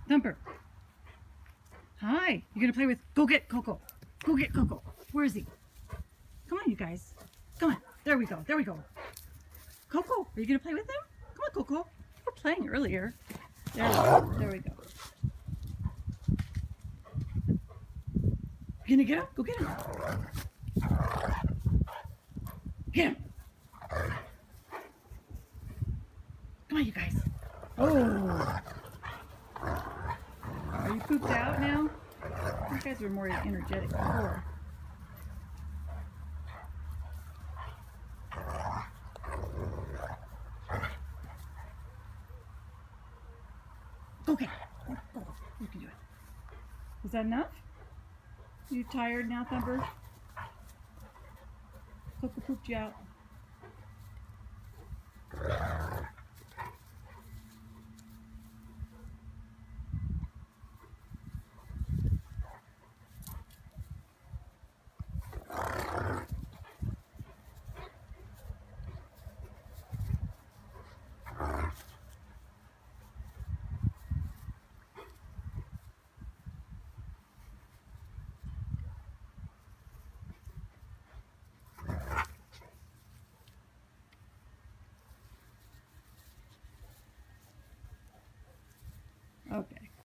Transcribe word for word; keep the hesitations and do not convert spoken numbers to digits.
Thumper. Hi. You're going to play with... Go get Coco. Go get Coco. Where is he? Come on, you guys. Come on. There we go. There we go. Coco, are you going to play with him? Come on, Coco. You were playing earlier. There we go. There we go. You going to get him? Go get him. Get him. Come on, you guys. Oh. Are you pooped out now? You guys were more energetic before. Okay. Go. You can do it. Is that enough? You tired now, Thumper? Coco pooped you out.